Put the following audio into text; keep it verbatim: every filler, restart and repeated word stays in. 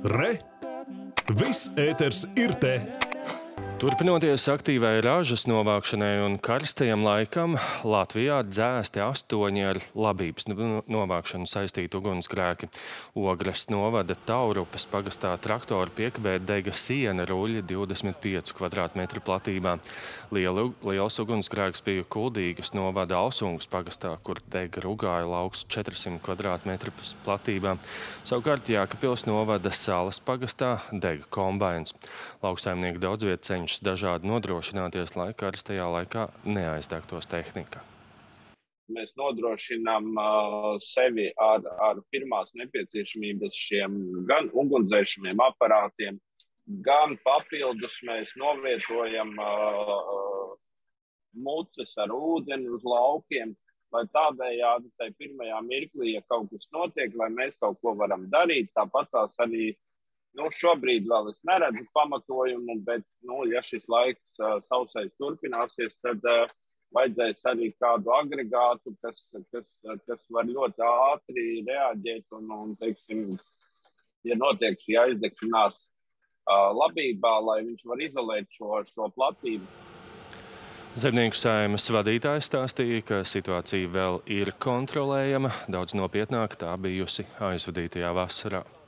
Re! Viss ēters ir te! Turpinoties aktīvai ražas novākšanai un karstajam laikam, Latvijā dzēsti astoņi ar labības novākšanu saistīti ugunsgrēki. Ogres novada Taurupas pagastā traktora piekabē dega siena ruļļa divdesmit piecu kvadrātmetru platībā. Lielu, liels ugunsgrēks bija Kuldīgas novada Alsungas pagastā, kur dega Rugāja lauks četrsimt kvadrātmetru platībā. Savukārt Jēkabpils novada Salas pagastā dega kombains. Lauksaimnieki daudz viet cenšas dažādi nodrošināties, lai karstajā laikā neaizdegtos tehnika. Mēs nodrošinām uh, sevi ar, ar pirmās nepieciešamības šiem gan ugunsdzēšamiem aparātiem, gan papildus mēs novietojam uh, muces ar ūdeni uz laukiem, lai tādējādi tai pirmajā mirklī, ja kaut kas notiek, lai mēs kaut ko varam darīt, tāpat tās arī Nu, šobrīd vēl es neredzu pamatojumu, bet, nu, ja šis laiks uh, sausais turpināsies, tad uh, vajadzēs arī kādu agregātu, kas, kas, kas var ļoti ātri reaģēt un, un teiksim, ja notiek šī aizdegšanās uh, labībā, lai viņš var izolēt šo, šo platību. Zemnieku saeimas vadītājs stāstīja, ka situācija vēl ir kontrolējama, daudz nopietnāk tā bijusi aizvadītajā vasarā.